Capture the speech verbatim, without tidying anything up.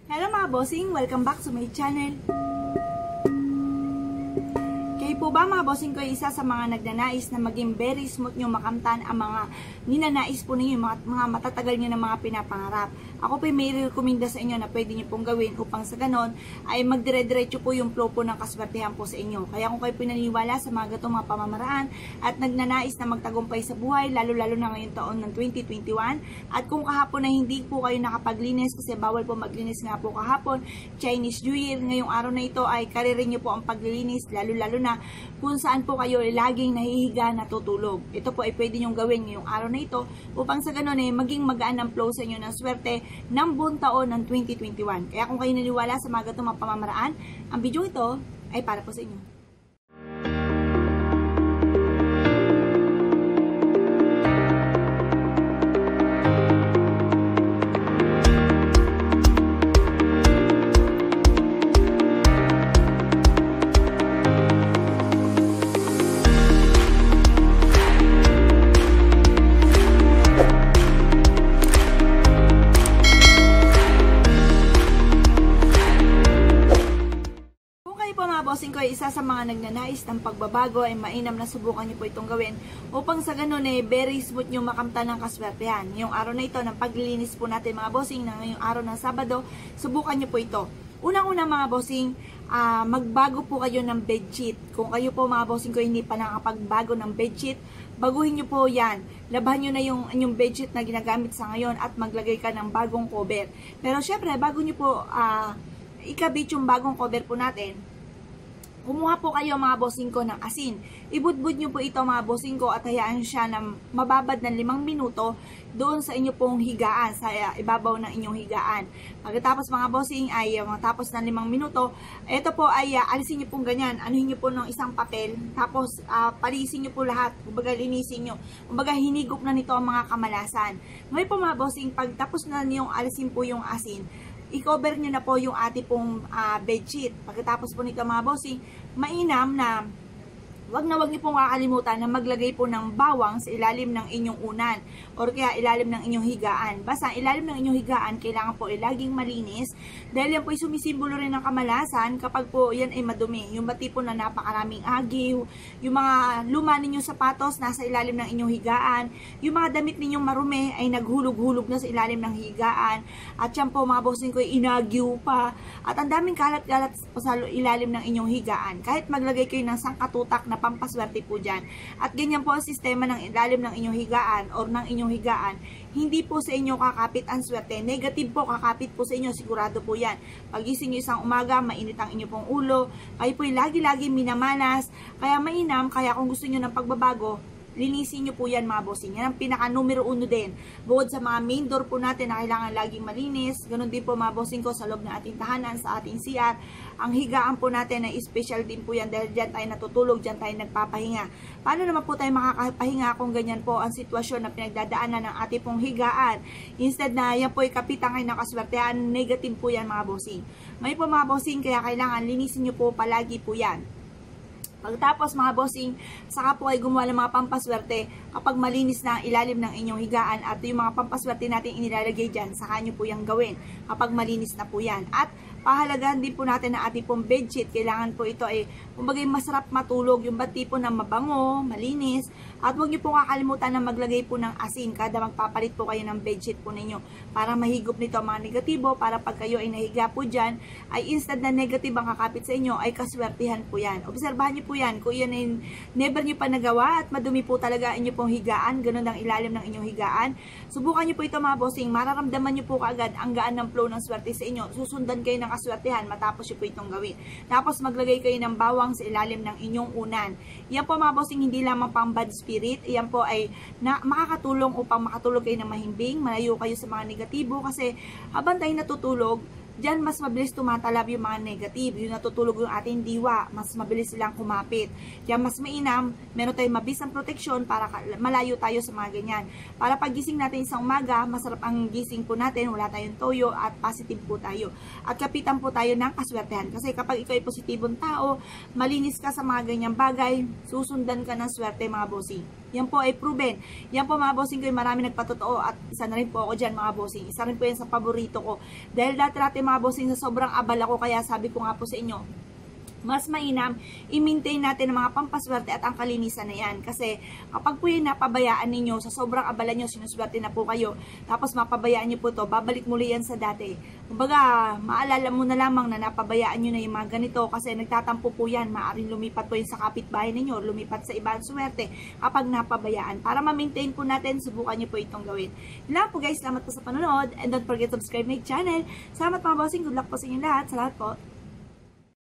Hello mga bossing! Welcome back to my channel. Kayo po ba mga bossing ko isa sa mga nagnanais na maging very smooth nyo makamtan ang mga ninanais po ninyo, mga, mga matatagal nyo na mga pinapangarap? Ako po may rekomenda sa inyo na pwede nyo pong gawin upang sa ganon ay magdire-diretso po yung flow po ng kaswertehan po sa inyo. Kaya kung kayo pinaniwala sa mga gatong mga pamamaraan at nagnanais na magtagumpay sa buhay, lalo-lalo na ngayong taon ng twenty twenty-one, at kung kahapon na hindi po kayo nakapaglinis kasi bawal po maglinis nga po kahapon, Chinese New Year, ngayong araw na ito ay karirin nyo po ang paglilinis, lalo-lalo na kung saan po kayo laging nahihiga natutulog. Ito po ay pwede nyong gawin ngayong araw na ito upang sa ganon ay maging magaan ang flow sa inyo ng swerte ng buong taon ng twenty twenty-one. Kaya kung kayo naniwala sa mga gatong mga pamamaraan, ang video ito ay para po sa inyo. Bossing ko ay isa sa mga nagnanais ng pagbabago ay mainam na subukan niyo po itong gawin upang sa ganun ay very smooth nyo makamtan ng kaswertehan. Ngayong araw na ito ng paglilinis po natin mga bossing na ngayong araw ng Sabado, subukan niyo po ito. Unang-una mga bossing, uh, magbago po kayo ng bedsheet. Kung kayo po mga bossing ko hindi pa nakapagbago ng bedsheet, baguhin niyo po yan. Labahan niyo na yung inyong bedsheet na ginagamit sa ngayon at maglagay ka ng bagong cover. Pero syempre, bago niyo po uh, ikabit yung bagong cover po natin, kumuha po kayo mga bossing ko ng asin. Ibudbud nyo po ito mga bossing ko at hayaan siya na mababad ng limang minuto doon sa inyo pong higaan, sa ibabaw ng inyong higaan. Pagkatapos mga bossing ay matapos ng limang minuto, ito po ay uh, alisin nyo pong ganyan. Anuhin nyo po ng isang papel, tapos uh, palisin nyo po lahat, kumbaga linisin nyo. Kumbaga hinigop na nito ang mga kamalasan. Ngayon po mga bossing, pag tapos na nyo alisin po yung asin, i-cover nyo na po yung ating pong uh, bedsheet. Pagkatapos po nito mga bossing, mainam na wag na wag niyo pong kakalimutan na maglagay po ng bawang sa ilalim ng inyong unan or kaya ilalim ng inyong higaan. Basta ilalim ng inyong higaan, kailangan po ay laging malinis dahil yan po ay sumisimbolo rin ng kamalasan kapag po yan ay madumi. Yung bati po na napakaraming agiw, yung mga luma ninyong sapatos nasa ilalim ng inyong higaan, yung mga damit ninyong marumi ay naghulog-hulog na sa ilalim ng higaan, at yan po mga bossing ko ay inagiw pa, at ang daming kalat-kalat sa ilalim ng inyong higaan. Kahit maglagay kayo ng sangkatutak na pampaswerte po dyan. At ganyan po ang sistema ng ilalim ng inyong higaan or ng inyong higaan. Hindi po sa inyo kakapit ang swerte. Negative po kakapit po sa inyo. Sigurado po yan. Pagising nyo isang umaga, mainit ang inyo pong ulo. Kayo po lagi-lagi minamalas. Kaya mainam, kaya kung gusto nyo ng pagbabago, linisin nyo po yan mga bossing. Yan ang pinaka numero uno din. Bukod sa mga main door po natin na kailangan laging malinis, ganun din po mga bossing ko sa loob ng ating tahanan, sa ating C R. Ang higaan po natin ay special din po yan dahil dyan tayo natutulog, dyan tayo nagpapahinga. Paano naman po tayo makakapahinga kung ganyan po ang sitwasyon na pinagdadaanan ng ating pong higaan? Instead na yan po ay kapitan kayo ng kaswertehan, negative po yan mga bossing. May po mga bossing, kaya kailangan linisin nyo po palagi po yan. Pagtapos mga bossing, saka po ay gumawa ng mga pampaswerte kapag malinis na ang ilalim ng inyong higaan, at yung mga pampaswerte natin inilalagay dyan, saka nyo po yung gawin kapag malinis na po yan. At pahalagahan din po natin na ating pong bedsheet. Kailangan po ito ay kumbaga masarap matulog, yung bati po na mabango, malinis, at huwag nyo po kakalimutan na maglagay po ng asin kada magpapalit po kayo ng bedsheet po ninyo para mahigop nito ang mga negatibo, para pag kayo ay nahiga po dyan ay instead na negative ang kakapit sa inyo ay kaswertihan po yan. Obserbahan nyo po yan, kung yan ay never nyo pa nagawa at madumi po talaga inyo pong higaan, ganun ang ilalim ng inyong higaan, subukan nyo po ito mga bossing, mararamdaman nyo po kaagad ang gaan ng flow ng swerte sa inyo. Susundan kayo ng kaswertihan matapos nyo po itong gawin. Tapos maglagay kayo ng bawang sa ilalim ng inyong unan. Yan po mga bossing, hindi lamang pang bad spirit, yan po ay na, makakatulong upang makatulog kayo ng mahimbing, malayo kayo sa mga negatibo, kasi habang tayo natutulog, Diyan mas mabilis tumatalab yung mga negative, yung natutulog yung ating diwa, mas mabilis silang kumapit. Kaya mas mainam, meron tayong mabisang proteksyon para malayo tayo sa mga ganyan. Para pagising natin isang umaga, masarap ang gising po natin, wala tayong toyo at positive po tayo. At kapitan po tayo ng kaswertehan. Kasi kapag ikaw ay positibong tao, malinis ka sa mga ganyang bagay, susundan ka ng swerte mga bossing. Yan po ay proven. Yan po mga bossing ko, marami nagpatotoo at isa na rin po ako dyan mga bossing. Isa rin po yan sa paborito ko. Dahil dati-dati mga bossing, sa sobrang abala ko, kaya sabi ko nga po sa inyo, mas mainam, i-maintain natin ang mga pampaswerte at ang kalinisan na yan. Kasi kapag po yung napabayaan ninyo, sa sobrang abala nyo, sinuswerte na po kayo, tapos mapabayaan nyo po to, babalik muli yan sa dati. Kumbaga, maalala mo na lamang na napabayaan nyo na yung mga ganito, kasi nagtatampo po yan, maaaring lumipat po yun sa kapitbahay ninyo, lumipat sa ibang swerte kapag napabayaan. Para ma-maintain po natin, subukan nyo po itong gawin. Yun po guys, salamat po sa panonood, and don't forget to subscribe my channel. Salamat mga bossing, good luck po sa inyo lahat. Salamat po.